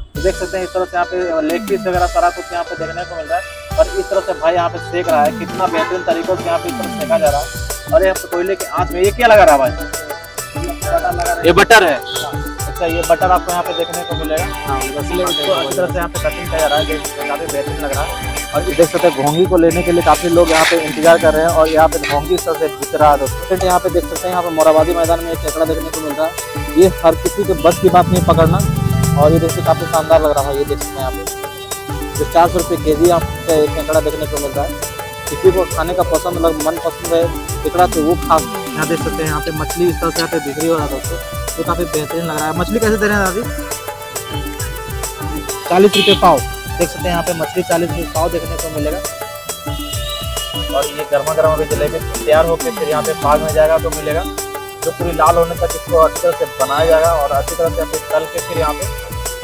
तो देख सकते हैं इस तरह से यहाँ पे लेग पीस वगैरह सारा कुछ यहाँ पे देखने को मिल रहा है। और इस तरह से भाई यहाँ पे सेक रहा है, कितना बेहतरीन तरीकों से यहाँ पे इस तरह सेका जा रहा है। और यहाँ पे कोयले की आंच में ये क्या लगा रहा है भाई? ये बटर है। अच्छा, ये बटर आपको यहाँ पे देखने को मिलेगा। इस तरह से यहाँ पे कटिंग किया जा रहा है, काफी बेहतरीन लग रहा है। और देख सकते हैं घोंगी को लेने के लिए काफी लोग यहाँ पे इंतजार कर रहे हैं। और यहाँ पे घोंगी इस तरह से बिक रहा है दोस्तों। यहाँ पे देख सकते हैं यहाँ पे मोराबादी मैदान में एक केकड़ा देखने को मिल रहा है। ये हर किसी के बस की बात नहीं पकड़ना। और ये देखिए काफी शानदार लग रहा है। ये देख सकते हैं यहाँ पे जो 400 रुपये केजी आपको एक केकड़ा देखने को मिल रहा है। किसी को खाने का पसंद मन पसंद है केकड़ा तो वो खा। यहाँ देख सकते हैं यहाँ पे मछली इस तरह से यहाँ पे बिक्री हो रहा है दोस्तों, तो काफी बेहतरीन लग रहा है। मछली कैसे दे रहे हैं दादी? 40 रुपये पाव। देख सकते हैं यहाँ पे मछली 40 रुपये पाव देखने को मिलेगा। और ये गर्मा गर्म अभी जलेबी तैयार होकर फिर यहाँ पे पाग में जाएगा तो मिलेगा, जो पूरी लाल होने तक इसको अच्छी तरह से बनाया जाएगा। और अच्छी तरह से तल के फिर यहाँ पे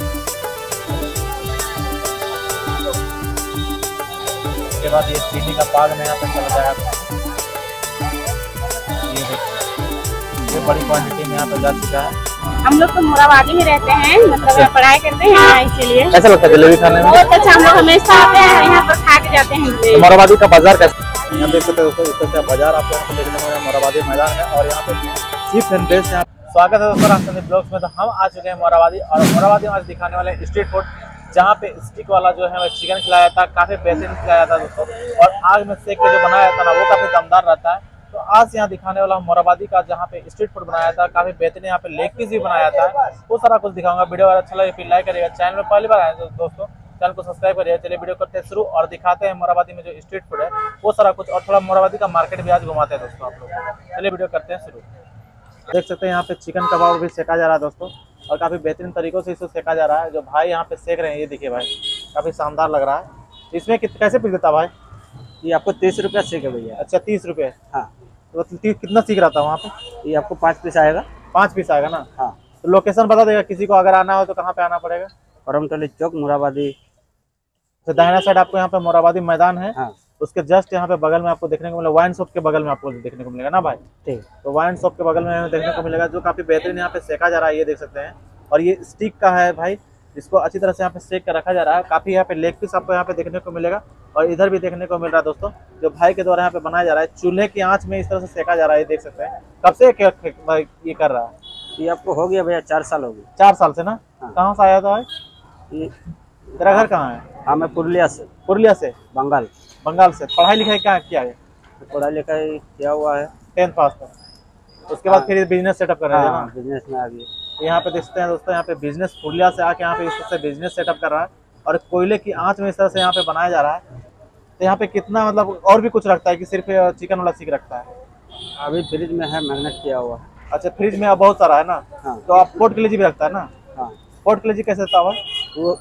उसके बाद ये चीनी का पाग में यहाँ पे चला जाएगा। ये बड़ी क्वांटिटी में यहाँ पे जा चुका है। हम लोग तो मोराबादी में रहते हैं, मतलब पढ़ाई करते हैं इसीलिए। कैसा लगता है जलेबी खाने में? बहुत अच्छा, हम लोग हमेशा आते हैं यहाँ पर खा के जाते हैं। तो मोराबादी का बाजार कैसा? यहाँ देख सकते हैं दोस्तों, इस तरह से बाजार आपको यहाँ पे देखने को मिलेगा मोराबादी मैदान में। और यहाँ पे चीफ एंड बेस्ट यहाँ स्वागत है दोस्तों राजस्थानी ब्लॉग्स में। तो हम आ चुके हैं मोराबादी, और मोराबादी में आज दिखाने वाले स्ट्रीट फूड, जहाँ पे स्टिक वाला जो है चिकन खिलाया था, काफी बेहतरीन खिलाया था दोस्तों। और आग में सेक के जो बनाया था ना वो काफी दमदार रहता है। तो आज यहाँ दिखाने वाला मोराबादी का जहाँ पे स्ट्रीट फूड बनाया था, काफी बेहतरीन यहाँ पे लेग पीस भी बनाया था, वो सारा कुछ दिखाऊंगा। वीडियो अगर अच्छा लगे फिर लाइक करिएगा। चैनल में पहली बार आए तो दोस्तों चैनल को सब्सक्राइब करिए। चलिए वीडियो करते हैं शुरू और दिखाते हैं मोराबादी में जो स्ट्रीट फूड है वो सारा कुछ, और थोड़ा मोराबादी का मार्केट भी आज घुमाते हैं दोस्तों आप लोग। चलिए वीडियो करते हैं शुरू। देख सकते हैं यहाँ पे चिकन कबाब भी सेका जा रहा है दोस्तों, और काफी बेहतरीन तरीकों से इसे सेका जा रहा है। जो भाई यहाँ पे सेक रहे हैं ये देखिए भाई, काफी शानदार लग रहा है। इसमें कैसे पीस देता भाई? ये आपको 30 रुपया सीख है भैया। अच्छा 30 रुपये। हाँ, तो कितना सीख रहा था वहाँ पे? ये आपको 5 पीस आएगा। 5 पीस आएगा ना? हाँ। तो लोकेशन बता देगा किसी को अगर आना हो तो कहाँ पे आना पड़ेगा? परमटली चौक मोराबादी। तो दाहिना साइड आपको यहाँ पे मोराबादी मैदान है। हाँ। उसके जस्ट यहाँ पे बगल में आपको देखने को मिलेगा, वाइन शॉप के बगल में आपको देखने को मिलेगा ना भाई? ठीक। तो वाइन शॉप के बगल में देखने को मिलेगा, जो काफी बेहतरीन यहाँ पे सेका जा रहा है, ये देख सकते हैं। और ये स्टिक का है भाई, इसको अच्छी तरह से यहाँ पे सेक कर रखा जा रहा है। काफी यहाँ पे लेग पीस आपको यहाँ पे देखने को मिलेगा, और इधर भी देखने को मिल रहा है दोस्तों, जो भाई के द्वारा यहाँ पे बनाया जा रहा है। चूल्हे की आंच में इस तरह से सेका जा रहा है, ये देख सकते हैं। कब से ये कर रहा है? ये आपको हो गया भैया 4 साल हो गए। 4 साल से ना? हाँ। कहाँ से आया था भाई? ये तेरा घर कहाँ है? हाँ, मैं पुरुलिया से। पुरुलिया से? बंगाल। बंगाल से। पढ़ाई लिखाई क्या किया है? पढ़ाई लिखाई किया हुआ है, 10th पास तक। उसके बाद फिर बिजनेस सेटअप कर रहे हैं ना? बिजनेस में आ गए। यहाँ पे देखते हैं दोस्तों, यहाँ पे बिजनेस पुरुलिया से आके यहाँ पे इस तरह से बिजनेस सेटअप कर रहा है, और कोयले की आंच में इस तरह से यहाँ पे बनाया जा रहा है। तो यहाँ पे कितना मतलब और भी कुछ रखता है कि सिर्फ चिकन वाला सीख रखता है? अभी फ्रिज में है, मैग्नेट किया हुआ है। अच्छा, फ्रिज में अब बहुत सारा है ना? हाँ। तो आप पोर्ट कलेजी भी रखता है ना? हाँ। पोर्ट कलेजी कैसे देता है? वो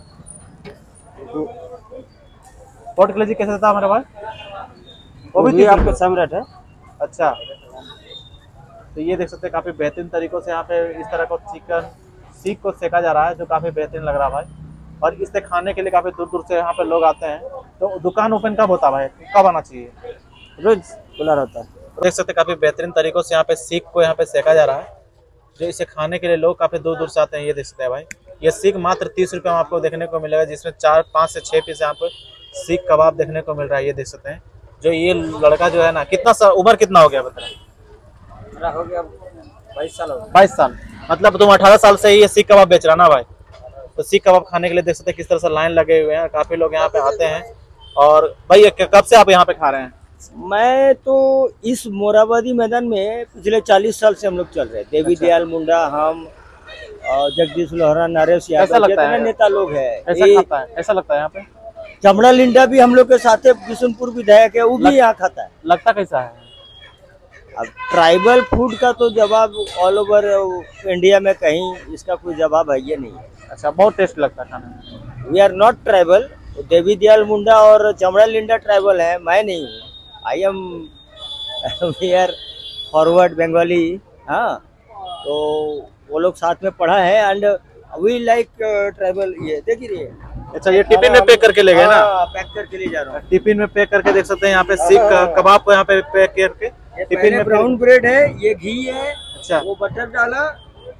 पोर्ट कलेजी कैसे देता है हमारे भाई? वो भी आपको सम रेट है। अच्छा, तो ये देख सकते हैं काफी बेहतरीन तरीकों से यहाँ पे इस तरह को चिकन सीख को सेका जा रहा है, जो काफी बेहतरीन लग रहा है भाई। और इससे खाने के लिए काफी दूर दूर से यहाँ पे लोग आते हैं। तो दुकान ओपन कब होता है भाई, कब आना चाहिए? रोज खुला रहता है। देख सकते हैं काफी बेहतरीन तरीकों से यहाँ पे सीख को यहाँ पे सेका जा रहा है, जो इसे खाने के लिए लोग काफी दूर दूर से आते हैं। ये देख सकते हैं भाई, ये सीख मात्र 30 रुपये में आपको देखने को मिलेगा, जिसमें 5 से 6 पीस यहाँ पे सीख कबाब देखने को मिल रहा है। ये देख सकते हैं, जो ये लड़का जो है ना, कितना उम्र कितना हो गया बता? हो गया 22 साल हो गया। 22 साल, मतलब तुम 18 साल से ये सीख कबाब बेच रहा ना भाई? तो सीख कबाब खाने के लिए देख सकते हैं किस तरह से लाइन लगे हुए हैं, काफी लोग यहाँ पे आते हैं। और भाई कब से आप यहाँ पे खा रहे हैं? मैं तो इस मोराबादी मैदान में पिछले 40 साल से हम लोग चल रहे हैं। देवी दयाल मुंडा, हम और जगदीश लोहरा, नरेश यादव, जितने नेता लोग हैं। ऐसा लगता है यहाँ पे। चमड़ा लिंडा भी हम लोग के साथ है, बिशुनपुर विधायक है, वो भी यहाँ खाता है। लगता कैसा है? अब ट्राइबल फूड का तो जवाब ऑल ओवर इंडिया में कहीं इसका कोई जवाब है ये नहीं है। अच्छा, बहुत टेस्ट लगता है खाने में। We are not tribal. Devi Dayal Munda और चमड़ा लिंडा ट्राइबल है, मैं नहीं हूँ। I am we are forward Bengali. हाँ, तो वो लोग साथ में पढ़ा है, एंड वी लाइक ट्राइबल। ये देखिए। अच्छा, ये टिफिन में पैक करके ले गए ना? पैक करके ले जा रहा हूँ। टिफिन में पैक करके देख सकते हैं यहाँ पे सीख कबाब को यहाँ पे पैक करके टिफिन में। ब्राउन ब्रेड है, ये घी है। अच्छा, वो बटर डाला,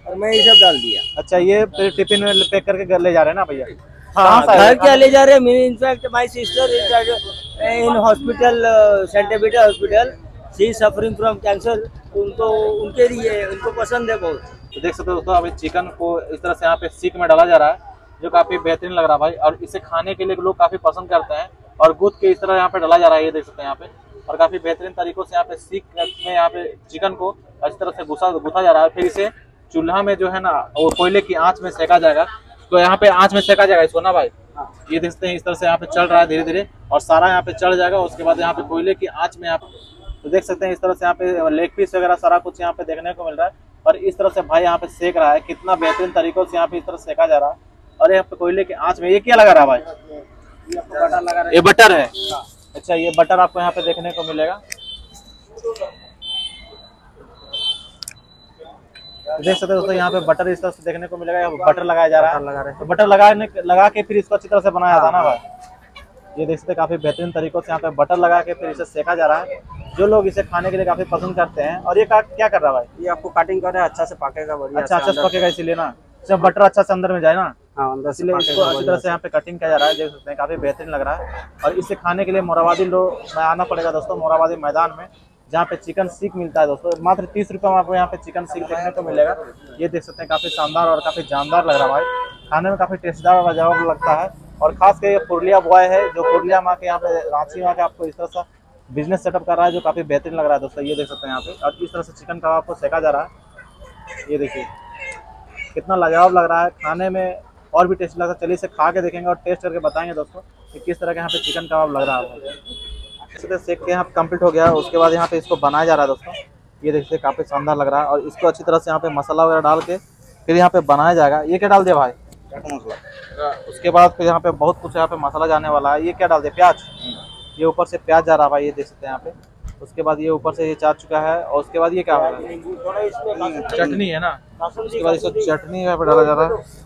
और मैं ये सब डाल दिया। अच्छा, ये फिर टिफिन में पैक करके घर ले जा रहे हैं ना भैया? हाँ, कहाँ से आए? घर क्या ले जा रहे हैं? In fact my sister is in hospital, saint David hospital, she is suffering from cancer. उनको, उनके लिए, उनको पसंद है बहुत। तो देख सकते हो दोस्तों, अभी चिकन को इस तरह से यहाँ पे सीख में डाला जा रहा है, जो काफी बेहतरीन लग रहा है भाई। और इसे खाने के लिए लोग काफी पसंद करते हैं और गूंथ के इस तरह यहाँ पे डाला जा रहा है, ये देख सकते हैं यहाँ पे। और काफी बेहतरीन तरीकों से यहाँ पे सीख में यहाँ पे चिकन को इस तरह से गूथा जा रहा है। फिर इसे चूल्हा में जो है ना, वो कोयले की आंच में सेका जाएगा। तो यहाँ पे आंच में सेका जाएगा इसको ना भाई। ये देख सकते हैं इस तरह से यहाँ पे चल रहा है धीरे धीरे, और सारा यहाँ पे चढ़ जाएगा। उसके बाद यहाँ पे कोयले की आंच में आप तो देख सकते हैं इस तरह से यहाँ पे लेग पीस वगैरह सारा कुछ यहाँ पे देखने को मिल रहा है। और इस तरह से भाई यहाँ पे सेक रहा है, कितना बेहतरीन तरीकों से यहाँ पे इस तरह सेका जा रहा है। और यहाँ पे कोयले की आंच में ये क्या लगा रहा है भाई? ये बटर है। अच्छा, ये बटर आपको यहाँ पे देखने को मिलेगा। देख सकते हो दोस्तों, यहाँ पे बटर इस तरह से देखने को मिलेगा। बटर लगाया जा रहा है, तो बटर लगा के फिर इसको अच्छी तरह से बनाया था ना भाई। ये देख सकते हैं काफी बेहतरीन तरीकों से यहाँ पे बटर लगा के फिर इसे सेका जा रहा है, जो लोग इसे खाने के लिए काफी पसंद करते हैं। और ये क्या कर रहा है भाई? ये आपको कटिंग कर रहा है, अच्छा से पकेगा, बढ़िया। अच्छा से पकेगा इसीलिए ना, जब बटर अच्छा से अंदर में जाए ना। हाँ, अंदर से इसलिए इसको अच्छी तरह से यहाँ पे कटिंग किया जा रहा है। देख सकते हैं काफी बेहतरीन लग रहा है। और इसे खाने के लिए मोराबादी लोग में आना पड़ेगा दोस्तों, मोराबादी मैदान में, जहाँ पे चिकन सीख मिलता है दोस्तों। मात्र 30 रुपये में आपको यहाँ पे चिकन सीख देखने को मिलेगा। ये देख सकते हैं काफी शानदार और काफी जानदार लग रहा है भाई। खाने में काफी टेस्टदार और लाजवाब लगता है। और खास कर ये पुरलिया बॉय है, जो पुरलिया माँ के यहाँ पे रांची माँ के आपको इस तरह से बिजनेस सेटअप कर रहा है, जो काफी बेहतरीन लग रहा है दोस्तों। ये देख सकते हैं यहाँ पे, और इस तरह से चिकन कबाब को सेका जा रहा है। ये देखिए कितना लाजवाब लग रहा है, खाने में और भी टेस्ट लगता है। चलिए इसे खा के देखेंगे और टेस्ट करके बताएंगे दोस्तों कि किस तरह का यहाँ पे चिकन कबाब लग रहा है। इसे सेक के यहाँ कंप्लीट हो गया है। उसके बाद यहाँ पे इसको बनाया जा रहा है दोस्तों। ये देखिए काफी शानदार लग रहा है। और इसको अच्छी तरह से यहाँ पे मसाला वगैरह डाल के फिर यहाँ पे बनाया जाएगा। ये क्या डाल दिया भाई? मसाला। उसके बाद फिर यहाँ पे बहुत कुछ यहाँ पे मसाला जाने वाला है। ये क्या डाल दिया? प्याज। ये ऊपर से प्याज जा रहा है भाई, ये देख सकते हैं यहाँ पे। उसके बाद ये ऊपर से ये जा चुका है। और उसके बाद ये क्या है? चटनी है ना। उसके बाद इसको चटनी यहाँ पे डाला जा रहा है।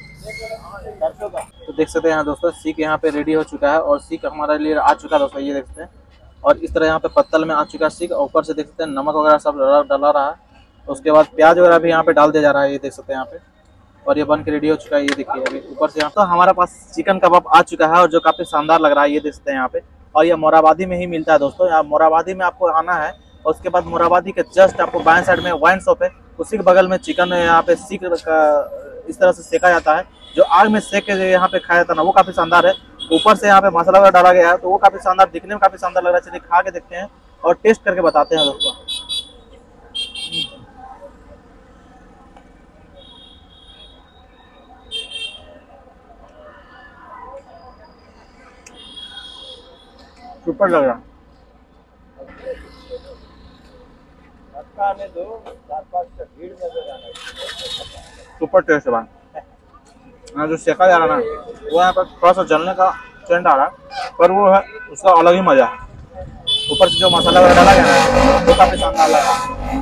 तो देख सकते हैं यहाँ दोस्तों, सीख यहाँ पे रेडी हो चुका है और सीख हमारे लिए आ चुका है दोस्तों। ये देख सकते हैं, और इस तरह यहाँ पे पत्तल में आ चुका है सीख। ऊपर से देख सकते हैं नमक वगैरह सब डाला रहा है। उसके बाद प्याज वगैरह भी यहाँ पे डाल दिया जा रहा है, ये देख सकते हैं यहाँ पे। और ये बन के रेडी हो चुका है। ये देखिए अभी ऊपर से यहाँ तो हमारे पास चिकन कबाब आ चुका है, और जो काफी शानदार लग रहा है। ये देख सकते हैं यहाँ पे, और ये मोराबादी में ही मिलता है दोस्तों। यहाँ मोराबादी में आपको आना है। और उसके बाद मोराबादी के जस्ट आपको बाएं साइड में वाइन शॉप है, उसी के बगल में चिकन यहाँ पे सीख इस तरह से सेका जाता है, जो आग में सेक के यहाँ पे खाया जाता है ना, वो काफी शानदार है। ऊपर से यहाँ पे मसाला वगैरह डाला गया है, तो वो काफी शानदार, दिखने में काफी शानदार लग रहा है। चलिए खा के देखते हैं और टेस्ट करके बताते हैं दोस्तों। सुपर लग रहा, सुपर टेस्ट है भाई। यहाँ जो सेका जा रहा है ना, वो यहाँ पर थोड़ा सा जलने का सेंट आ रहा है, पर वो है उसका अलग ही मजा है। ऊपर से जो मसाला वगैरह डाला गया ना, वो काफी शानदार लगा,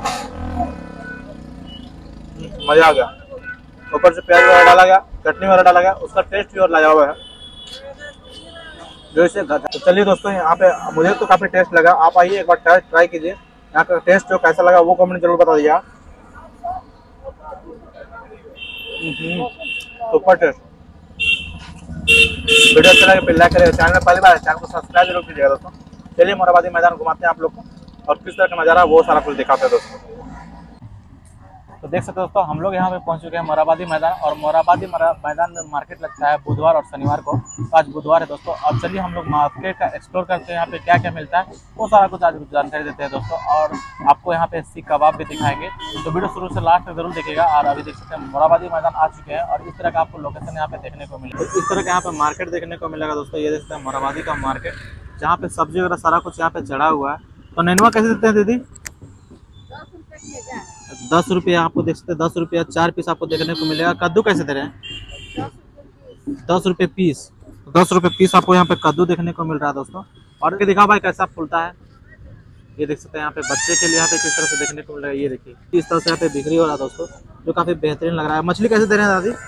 मजा आ गया। ऊपर से प्याज वगैरह डाला गया, चटनी वगैरह डाला गया, उसका टेस्ट भी और लाजवाब है जो इसे। तो चलिए दोस्तों, यहाँ पे मुझे तो काफी टेस्ट लगा। आप आइए एक बार ट्राई कीजिए, यहाँ का टेस्ट जो कैसा लगा वो कमेंट जरूर बता दीजिए। Super test. वीडियो अच्छा लगे फिर लाइक करें, चैनल में पहली बार है चैनल को सब्सक्राइब जरूर कीजिएगा दोस्तों। चलिए मोराबादी मैदान घुमाते हैं आप लोग को, और किस तरह का नज़ारा है वो सारा कुछ दिखाते हैं दोस्तों। तो देख सकते हो दोस्तों, हम लोग यहाँ पे पहुँच चुके हैं मोराबादी मैदान। और मोराबादी मैदान में मार्केट लगता है बुधवार और शनिवार को। तो आज बुधवार है दोस्तों। अब चलिए हम लोग मार्केट का एक्सप्लोर करते हैं, यहाँ पे क्या क्या मिलता है वो सारा कुछ आज जानकारी देते हैं दोस्तों। और आपको यहाँ पे सीख कबाब भी दिखाएंगे, तो वीडियो शुरू से लास्ट तक जरूर देखिएगा। और अभी देख सकते हैं मोराबादी मैदान आ चुके हैं, और इस तरह का आपको लोकेशन यहाँ पे देखने को मिलेगा। तो इस तरह का यहाँ पे मार्केट देखने को मिलेगा दोस्तों। ये देखते हैं मोराबादी का मार्केट, जहाँ पे सब्जी वगैरह सारा कुछ यहाँ पे चढ़ा हुआ है। तो नेनुआ कैसे देते हैं दीदी? 10 रुपये आपको देख सकते हैं, 10 रुपये 4 पीस आपको देखने को मिलेगा। कद्दू कैसे दे रहे हैं? 10 रुपये पीस। 10 रुपये पीस आपको यहाँ पे कद्दू देखने को मिल रहा है दोस्तों। और दिखा भाई कैसा फूलता है, ये देख सकते हैं यहाँ पे बच्चे के लिए यहाँ पे किस तरह से देखने को मिल रहा है। ये देखिए इस तरह से यहाँ पे बिक्री हो रहा है दोस्तों, जो काफी बेहतरीन लग रहा है। मछली कैसे दे रहे हैं दादी?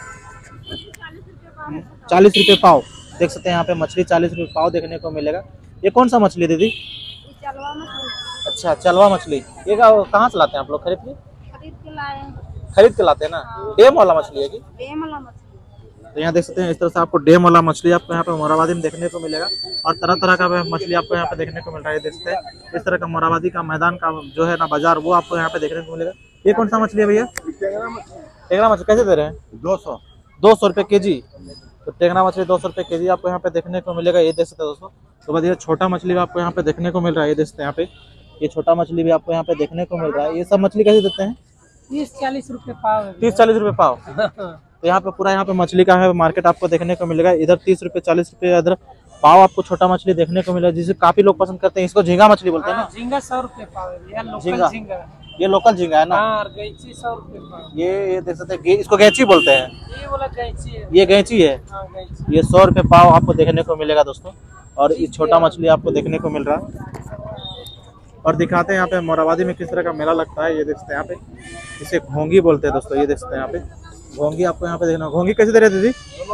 40 रुपये पाव। देख सकते हैं यहाँ पे मछली 40 रुपये पाव देखने को मिलेगा। ये कौन सा मछली दीदी? अच्छा, चलवा मछली। ये कहाँ से लाते हैं आप लोग? खरीद के लाए? खरीद के लाते हैं ना? डेम वाला मछली है कि? डेम वाला मछली। तो यहाँ देख सकते हैं इस तरह से आपको डेम वाला मछली आपको यहाँ पे मोराबादी में देखने को मिलेगा और तरह तरह का मछली आपको यहाँ पे देखने को मिल रहा है। देख सकते हैं इस तरह का मोराबादी का मैदान का जो है ना बाजार, वो आपको यहाँ पे देखने को मिलेगा। ये कौन सा मछली है भैया? टेंगरा मछली कैसे दे रहे हैं? 200 रुपये के जी। तो टेंगरा मछली 200 रुपये के जी आपको यहाँ पे देखने को मिलेगा। ये देख सकते हैं दोस्तों। तो बाद ये छोटा मछली भी आपको यहाँ पे देखने को मिल रहा है। ये देख सकते हैं यहाँ पे, ये छोटा मछली भी आपको यहाँ पे देखने को मिल रहा है। ये सब मछली कैसे देते हैं? 30-40 रुपए पाव। 30-40 रुपये पाव। तो यहाँ पे पूरा यहाँ पे मछली का है मार्केट आपको देखने को मिलेगा। इधर 30 रुपये 40 रुपये इधर पाव आपको छोटा मछली देखने को मिलेगा, जिसे काफी लोग पसंद करते हैं। इसको झींगा मछली बोलते हैं ना? झींगा 100 रुपए पाव है भैया, लोकल झींगा। झींगा। ये लोकल झींगा है ना? हाँ, गैंची 100 रुपए पाव। ये देख सकते हैं, इसको गैंची बोलते हैं। ये वाला गैंची है। ये गैंची है। हाँ, गैंची। ये 100 रुपये पाव आपको देखने को मिलेगा दोस्तों। और ये छोटा मछली आपको देखने को मिल रहा है। और दिखाते हैं यहाँ पे मोराबादी में किस तरह का मेला लगता है। ये देख सकते हैं यहाँ पे, इसे घोंगी बोलते हैं दोस्तों। ये देख सकते हैं यहाँ पे घोंगी आपको यहाँ पे देखना। घोंगी कैसे दे रहे हैं दीदी?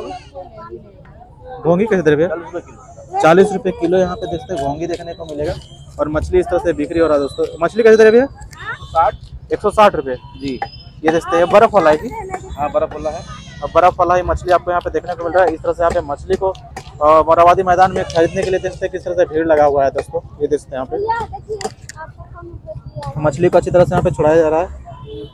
घोंगी कैसे दे रहे हैं? 40 रुपये किलो यहाँ पे देखते हैं घोंगी देखने को मिलेगा। और मछली इस तरह से बिक्री हो रहा है दोस्तों। मछली कैसे दे रहे भैया? 160 रुपये जी। ये देखते हैं बर्फ वाला है कि? हाँ, बर्फ वाला है। और बर्फ वाला ही मछली आपको यहाँ पे देखने को मिल रहा है। इस तरह से यहाँ पे मछली को मोराबादी मैदान में खरीदने के लिए देखते हैं किस तरह से भीड़ लगा हुआ है दोस्तों। ये देखते हैं यहाँ पे मछली को अच्छी तरह से यहाँ पे छुड़ाया जा रहा है।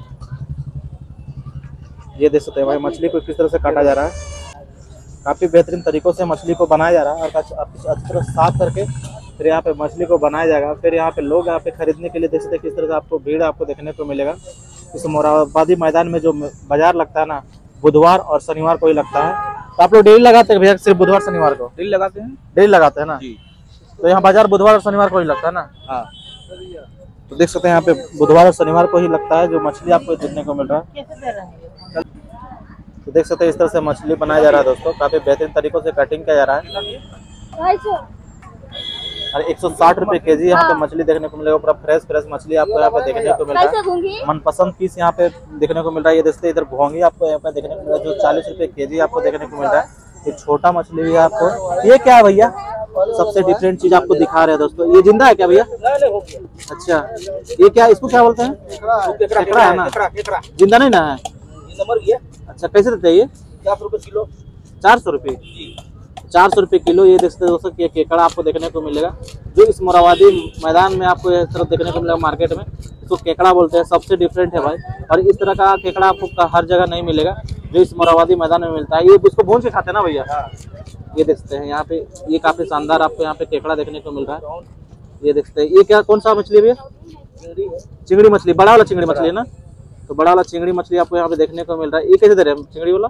ये देख सकते हैं भाई मछली को किस तरह से काटा जा रहा है। काफी बेहतरीन तरीकों से मछली को बनाया जा रहा है और अच्छी तरह साफ करके फिर यहाँ पे मछली को बनाया जाएगा। फिर यहाँ पे लोग यहाँ पे खरीदने के लिए देख सकते हैं किस तरह से आपको भीड़ आपको देखने को मिलेगा। इस मोराबादी मैदान में जो बाजार लगता है ना, बुधवार और शनिवार को ही लगता है। तो आप लोग डेली लगाते हैं भैया? सिर्फ बुधवार शनिवार को डेली लगाते हैं। डेली लगाते हैं ना जी। तो यहाँ बाजार बुधवार और शनिवार को ही लगता है ना? हाँ। तो देख सकते हैं यहाँ पे बुधवार और शनिवार को ही लगता है जो मछली आपको देखने को मिल रहा है। कैसे दे रहे हैं? तो देख सकते हैं इस तरह से मछली बनाया जा रहा है दोस्तों। काफी बेहतरीन तरीकों से कटिंग किया जा रहा है। और 160 रुपये के जी यहाँ पे मछली देखने को मिलेगा। पूरा फ्रेश मछली आपको यहाँ पे देखने को मिल रहा है। मनपसंद पीस यहाँ पे देखने को मिल रहा है। ये देखते हैं इधर घोंगी आपको यहाँ पे देखने को मिल रहा है जो 40 रुपये के जी आपको देखने को मिल रहा है। ये छोटा मछली भी है आपको। ये क्या है भैया? सबसे डिफरेंट चीज आपको दिखा रहे हैं दोस्तों। ये जिंदा है क्या भैया? अच्छा, ये क्या, इसको क्या बोलते हैं? केकड़ा है ना? जिंदा नहीं ना है? अच्छा, कैसे देते हैं ये? 400 रुपये किलो। 400 रुपये? 400 रुपये किलो। ये देख सकते हैं दोस्तों कि केकड़ा आपको देखने को मिलेगा जो इस मोराबादी मैदान में आपको इस तरह देखने को मिलेगा मार्केट में। इसको केकड़ा बोलते हैं। सबसे डिफरेंट है भाई। और इस तरह का केकड़ा आपको हर जगह नहीं मिलेगा जो इस मोराबादी मैदान में मिलता है। ये इसको भून के खाते हैं ना भैया? ये देख सकते हैं यहाँ पे, ये काफी शानदार आपको यहाँ पे केकड़ा देखने को मिल रहा है। ये देख सकते हैं। ये क्या, कौन सा मछली है भैया? चिंगड़ी मछली। बड़ा वाला चिंगड़ी मछली है ना? तो बड़ा वाला चिंगड़ी मछली आपको यहाँ पे देखने को मिल रहा है। ये कैसे दे रहे हैं चिंगड़ी वाला?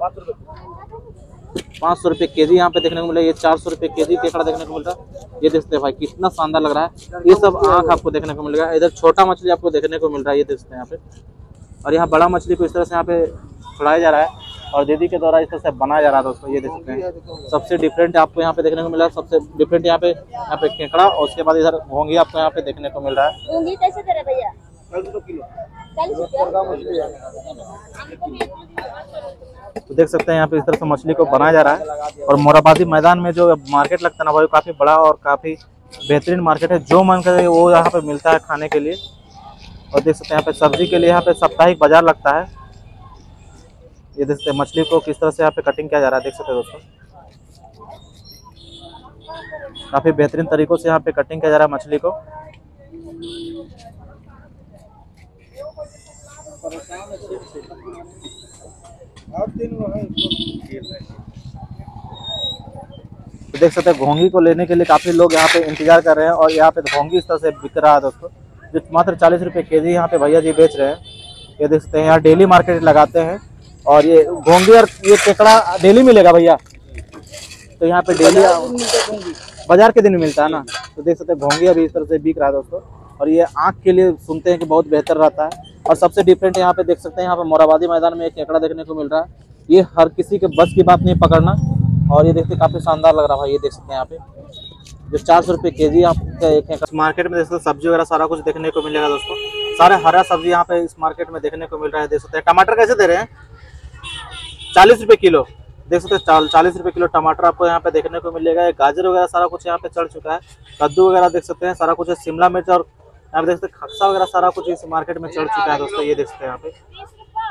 500 रुपये के जी यहाँ पे देखने को मिला। ये 400 रुपये के जी केकड़ा देखने को मिल रहा है। ये देखते हैं भाई कितना शानदार लग रहा है। ये सब आँख आपको देखने को मिलेगा। इधर छोटा मछली आपको देखने को मिल रहा है। ये देखते हैं यहाँ पे। और यहाँ बड़ा मछली को इस तरह से यहाँ पे छुड़ाया जा रहा है और दीदी के द्वारा इस तरह से बनाया जा रहा है दोस्तों। ये देख सकते हैं सबसे डिफरेंट आपको यहाँ पे देखने को मिला। सबसे डिफरेंट यहाँ पे केकड़ा और उसके बाद इधर घोंगी आपको यहाँ पे देखने को मिल रहा है। घोंगी कैसे दे रहे भैया? 40 रुपये किलो। 40 रुपये। तो देख सकते हैं यहाँ पे इस तरह से मछली को बनाया जा रहा है। और मोराबादी मैदान में जो मार्केट लगता है ना भाई, काफी बड़ा और काफी बेहतरीन मार्केट है। जो मन करे वो यहाँ पे मिलता है खाने के लिए। और देख सकते हैं यहाँ पे सब्जी के लिए यहाँ पे साप्ताहिक बाजार लगता है। ये देख सकते हैं मछली को किस तरह से यहाँ पे कटिंग किया जा रहा है। देख सकते हैं दोस्तों काफी बेहतरीन तरीकों से यहाँ पे कटिंग किया जा रहा है मछली को। तो देख सकते हैं घोंगी को लेने के लिए काफी लोग यहाँ पे इंतजार कर रहे हैं। और यहाँ पे घोंगी इस तरह से बिक रहा है दोस्तों जो मात्र 40 रुपये के जी यहाँ पे भैया जी बेच रहे हैं। ये देख सकते हैं यहाँ डेली मार्केट लगाते हैं। और ये घोंगी और ये केकड़ा डेली मिलेगा भैया? तो यहाँ पे डेली बाजार के दिन मिलता है ना? तो देख सकते हैं घोंगी अभी इस तरह से बिक रहा है दोस्तों। और ये आँख के लिए सुनते हैं कि बहुत बेहतर रहता है। और सबसे डिफरेंट यहाँ पे देख सकते हैं यहाँ पे मोराबादी मैदान में एक केकड़ा देखने को मिल रहा है। ये हर किसी के बस की बात नहीं पकड़ना। और ये देखते काफी शानदार लग रहा है भाई। ये देख सकते हैं यहाँ पे जो 400 रुपये के जी आपका एक है। मार्केट में देख सकते सब्जी वगैरह सारा कुछ देखने को मिलेगा दोस्तों। सारे हरा सब्जी यहाँ पे इस मार्केट में देखने को मिल रहा है। देख सकते हैं टमाटर कैसे दे रहे हैं? 40 रुपये किलो। देख सकते हैं 40 रुपये किलो टमाटर आपको यहाँ पे देखने को मिलेगा। गाजर वगैरह सारा कुछ यहाँ पे चढ़ चुका है। कद्दू वगैरह देख सकते हैं सारा कुछ है। शिमला मिर्च और यहाँ पे देख सकते हैं खक्सा वगैरह सारा कुछ इस मार्केट में चढ़ चुका है दोस्तों। ये देख सकते हैं यहाँ पे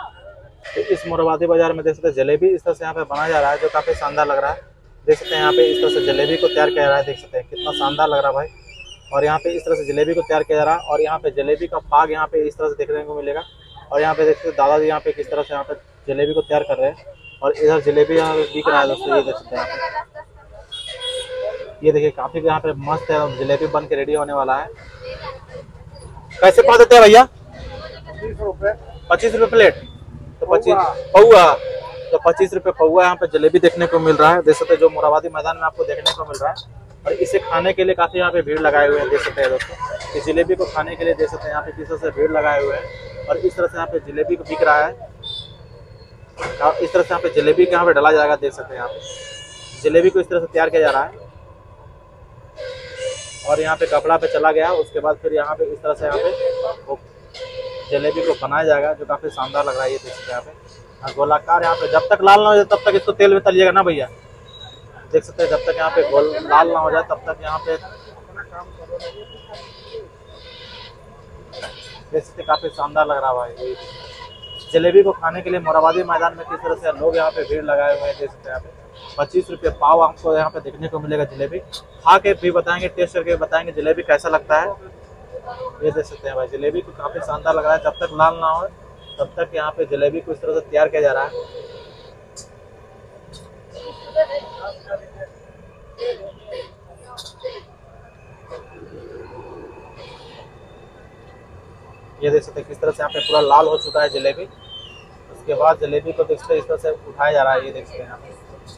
तो इस मोराबादी बाजार में देख सकते हैं जलेबी इस तरह से यहाँ पे बनाया जा रहा है, जो काफी शानदार लग रहा है। देख सकते हैं यहाँ पे इस तरह से जलेबी को तैयार किया जा रहा है, देख सकते हैं कितना शानदार लग रहा है भाई। और यहाँ पे इस तरह से जलेबी को तैयार किया जा रहा है और यहाँ पे जलेबी का पाग यहाँ पे इस तरह से देखने को मिलेगा। और यहाँ पे देख सकते हैं दादाजी यहाँ पे किस तरह से यहाँ पे जलेबी को तैयार कर रहे हैं और इधर जलेबी यहाँ पे बिक रहा है दोस्तों, ये देख सकते हैं यहाँ पे। ये देखिए काफी यहाँ पे मस्त है, जलेबी बन के रेडी होने वाला है। कैसे पा देते हैं भैया? 25 रुपए प्लेट। तो 25 पौआ, तो 25 रुपए पौआ यहाँ पे जलेबी देखने को मिल रहा है। देख सकते हैं जो मोराबादी मैदान में आपको देखने को मिल रहा है। और इसे खाने के लिए काफी यहाँ पे भीड़ लगाए हुए हैं, देख सकते हैं दोस्तों। इस जलेबी को खाने के लिए देख सकते हैं यहाँ पे किस तरह से भीड़ लगाए हुए हैं और इस तरह से यहाँ पे जलेबी को बिक रहा है। इस तरह से यहाँ पे जलेबी को यहाँ पे डाला जाएगा, देख सकते हैं यहाँ पे जलेबी को इस तरह से तैयार किया जा रहा है। और यहाँ पे कपड़ा पे चला गया, उसके बाद फिर यहाँ पे इस तरह से यहाँ पे जलेबी को बनाया जाएगा, जो काफी शानदार लग रहा है। ये देख सकते हैं यहाँ पे गोलाकार, यहाँ पे जब तक लाल ना हो जाए तब तक इसको तेल में तलिएगा ना भैया। देख सकते हैं जब तक यहाँ पे गोल लाल ना हो जाए तब तक यहाँ पे देख सकते काफी शानदार लग रहा है भाई। जलेबी को खाने के लिए मोराबादी मैदान में किस तरह से लोग यहाँ पे भीड़ लगाए हुए हैं, देख सकते हैं यहाँ पे 25 रुपये पाव आपको यहाँ पे देखने को मिलेगा। जलेबी खा के भी बताएंगे, टेस्ट करके बताएंगे जलेबी कैसा लगता है। ये देख सकते हैं भाई जलेबी को काफी शानदार लग रहा है। जब तक लाल ना हो तब तक यहाँ पे जलेबी को इस तरह से तैयार किया जा रहा है। ये देख सकते हैं किस तरह से यहाँ पे पूरा लाल हो चुका है जलेबी। उसके बाद जलेबी को देखते इस तरह से उठाया जा रहा है। ये देखते हैं यहाँ पे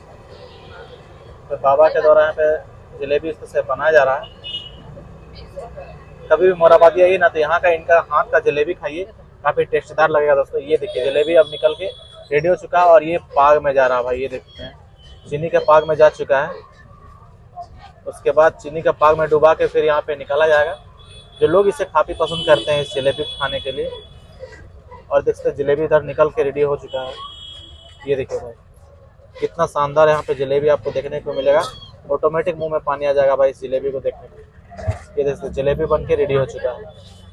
तो बाबा के द्वारा यहाँ पे जलेबी इस तरह से बनाया जा रहा है। कभी भी मोराबादी आइए ना तो यहाँ का इनका हाथ का जलेबी खाइए, काफी टेस्टदार लगेगा दोस्तों। ये देखिए जलेबी अब निकल के रेडी हो चुका है और ये पाग में जा रहा है भाई। ये देखते हैं चीनी के पाग में जा चुका है। उसके बाद चीनी का पाग में डुबा के फिर यहाँ पे निकाला जाएगा। जो लोग इसे काफी पसंद करते हैं इस जलेबी खाने के लिए। और देखते हैं जलेबी इधर निकल के रेडी हो चुका है। ये देखिए भाई कितना शानदार यहाँ पे जलेबी आपको देखने को मिलेगा। ऑटोमेटिक मुंह में पानी आ जाएगा भाई इस जलेबी को देखने के। ये देखते जलेबी बन के रेडी हो चुका है।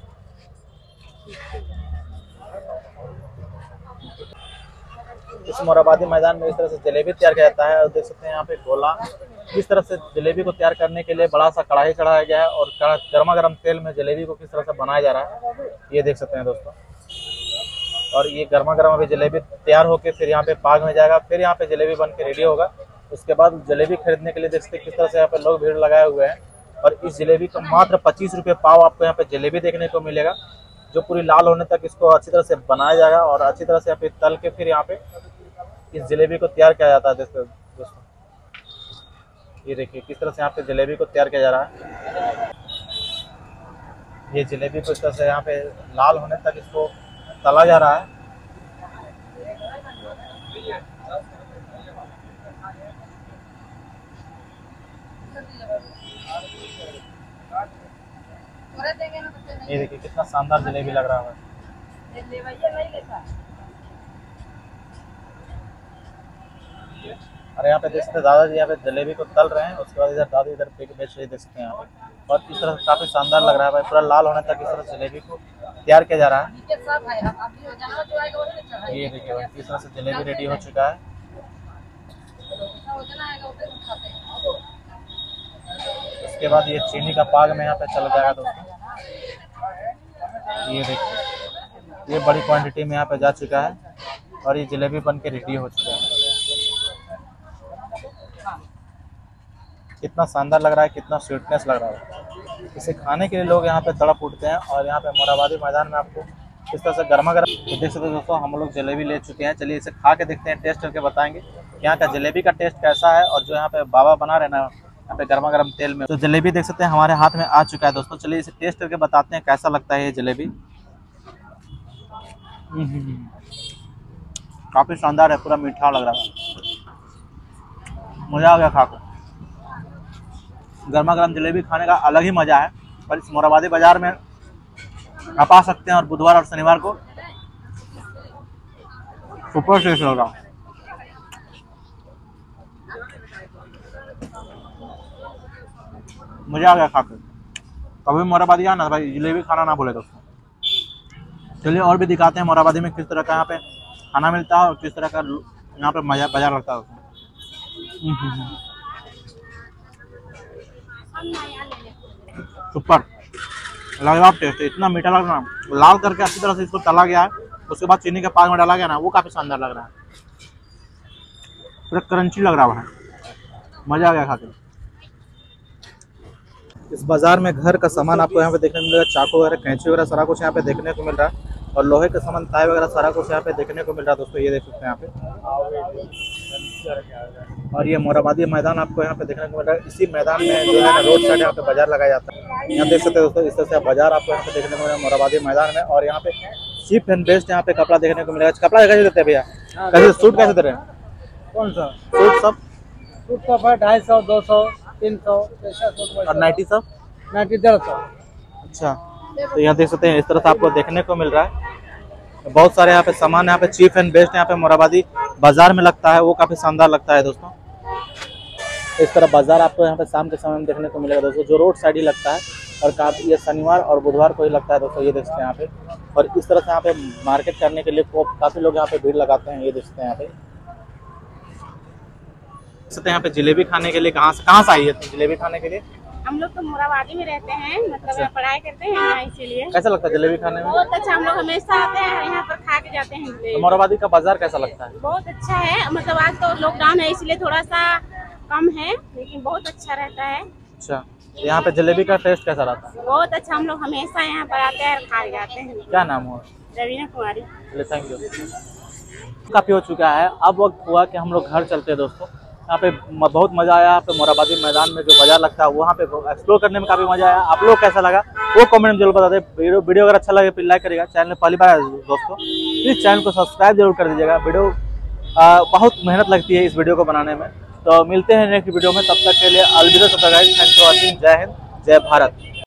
इस मोराबादी मैदान में इस तरह से जलेबी तैयार किया जाता है। और देख सकते हैं यहाँ पे गोला किस तरह से जलेबी को तैयार करने के लिए बड़ा सा कढ़ाई चढ़ाया गया है और गर्मा गर्म तेल में जलेबी को किस तरह से बनाया जा रहा है ये देख सकते हैं दोस्तों। और ये गर्मा गर्म अभी जलेबी तैयार होकर फिर यहाँ पे पाग में जाएगा, फिर यहाँ पे जलेबी बन के रेडी होगा। उसके बाद जलेबी खरीदने के लिए देख सकते हैं किस तरह से यहाँ पे लोग भीड़ लगाए हुए हैं। और इस जलेबी का मात्र 25 रुपये पाव आपको यहाँ पे जलेबी देखने को मिलेगा, जो पूरी लाल होने तक इसको अच्छी तरह से बनाया जाएगा और अच्छी तरह से यहाँ पे तल के फिर यहाँ पे इस जलेबी को तैयार किया जाता है। दोस्तों ये देखिए किस तरह से यहाँ पे जलेबी को तैयार किया जा रहा है। ये जलेबी को इस तरह से यहाँ पे लाल होने तक इसको तला जा रहा है। ये देखिए कितना शानदार जलेबी लग रहा है। और यहाँ पे देख सकते हैं दादाजी यहाँ पे जलेबी को तल रहे हैं। उसके बाद इधर दादी इधर बेच रही देख सकते हैं यहाँ पे। और इस तरह से काफी शानदार लग रहा है भाई, पूरा लाल होने तक इस तरह जलेबी को तैयार किया जा रहा है। ये देखिए भाई इस तरह से जलेबी रेडी हो चुका है। उसके बाद ये चीनी का पाग में यहाँ पे चल जाएगा दोस्तों। ये देखिए ये बड़ी क्वांटिटी में यहाँ पे जा चुका है और ये जलेबी बन के रेडी हो चुका है। कितना शानदार लग रहा है, कितना स्वीटनेस लग रहा है। इसे खाने के लिए लोग यहाँ पे तड़प उठते हैं। और यहाँ पे मोराबादी मैदान में आपको इस तरह से गर्मा गर्म तो देख सकते हैं दोस्तों। हम लोग जलेबी ले चुके हैं, चलिए इसे खा के देखते हैं, टेस्ट करके बताएंगे यहाँ का जलेबी का टेस्ट कैसा है। और जो यहाँ पे बाबा बना रहे ना यहाँ पे गर्मा गर्म तेल में, तो जलेबी देख सकते हैं हमारे हाथ में आ चुका है दोस्तों। चलिए इसे टेस्ट करके बताते हैं कैसा लगता है ये जलेबी। काफी शानदार है, पूरा मीठा लग रहा है, मजा आ गया खा कर। गर्मा गर्म जलेबी खाने का अलग ही मजा है। और इस मोराबादी बाजार में आप आ सकते हैं और बुधवार और शनिवार को सुपर टेस्ट लग रहा। मजा आ गया खाकर। कभी मोराबादी आना भाई जलेबी खाना ना भूले दोस्तों। चलिए और भी दिखाते हैं मोराबादी में किस तरह का यहाँ पे खाना मिलता है और किस तरह का यहाँ पे मजा बाजार लगता है। सुपर लाजवाब टेस्ट है, इतना मीठा लग रहा है, लाल करके अच्छी तरह से इसको तला गया है, उसके बाद चीनी के पाक में डाला गया ना, वो काफी शानदार लग रहा है, पूरा क्रंची लग रहा है, मजा आ गया खाते। इस बाजार में घर का सामान आपको यहाँ पे देखने को मिलेगा, चाकू वगैरह, कैंची वगैरह सारा कुछ यहाँ पे देखने को मिल रहा है, और लोहे का सामान ताय वगैरह सारा कुछ यहाँ पे देखने को मिल रहा है दोस्तों, ये देख सकते हैं यहाँ पे। और ये मोराबादी मैदान आपको यहाँ पे देखने को मिल रहा है। इसी मैदान में जो है रोड साइड यहाँ पे बाजार लगाया जाता है। यहाँ देख सकते हैं दोस्तों, इस तरह से बाजार आपको यहाँ पे देखने को मिल रहा है मोराबादी मैदान में। और यहाँ पे चीप एंड बेस्ट यहाँ पे कपड़ा देखने को मिलेगा। कपड़ा कैसे देते हैं भैया, कैसे सूट कैसे दे रहे हैं? कौन सा सूट सब सूट का है? 250, 200, 300 और नाइटी सब 150। अच्छा, तो यहाँ देख सकते हैं इस तरह से आपको देखने को मिल रहा है। बहुत सारे यहाँ पे सामान यहाँ पे चीप एंड बेस्ट यहाँ पे मोराबादी बाजार में लगता है, वो काफी शानदार लगता है दोस्तों। इस तरह बाजार आपको यहाँ पे शाम के समय में देखने को मिलेगा दोस्तों, जो रोड साइड ही लगता है, और काफी ये शनिवार और बुधवार को ही लगता है दोस्तों, ये देखते हैं यहाँ पे। और इस तरह से यहाँ पे मार्केट करने के लिए काफी लोग यहाँ पे भीड़ लगाते हैं, ये देखते हैं यहाँ पे। यहाँ पे जलेबी खाने के लिए कहाँ से आई है जलेबी खाने के लिए? हम लोग तो मोराबादी में रहते हैं, मतलब पढ़ाई करते हैं यहाँ, इसीलिए। कैसा लगता है जलेबी खाने में? बहुत अच्छा, हम लोग हमेशा आते हैं यहाँ पर खा के जाते हैं। तो मोराबादी का बाजार कैसा लगता है? बहुत अच्छा है, मतलब आज तो लॉकडाउन है इसलिए थोड़ा सा कम है, लेकिन बहुत अच्छा रहता है। अच्छा, यहाँ पे जलेबी का टेस्ट कैसा रहता है? बहुत अच्छा, हम लोग हमेशा यहाँ पर आते हैं और खा के जाते हैं। क्या नाम हुआ? रवीना कुमारी। Thank you. काफी हो चुका है, अब वक्त हुआ कि हम लोग घर चलते हैं दोस्तों। यहाँ पे बहुत मजा आया, यहाँ पे मोराबादी मैदान में जो बाजार लगता है वहाँ पे एक्सप्लोर करने में काफी मजा आया। आप लोग कैसा लगा वो कमेंट में जरूर बता दें। वीडियो अगर अच्छा लगे फिर लाइक करिएगा, चैनल में पहली बार दोस्तों प्लीज चैनल को सब्सक्राइब जरूर कर दीजिएगा। वीडियो बहुत मेहनत लगती है इस वीडियो को बनाने में। तो मिलते हैं नेक्स्ट वीडियो में, तब तक के लिए अलविदा, तब तक थैंक्स फॉर वॉचिंग। जय हिंद, जय भारत।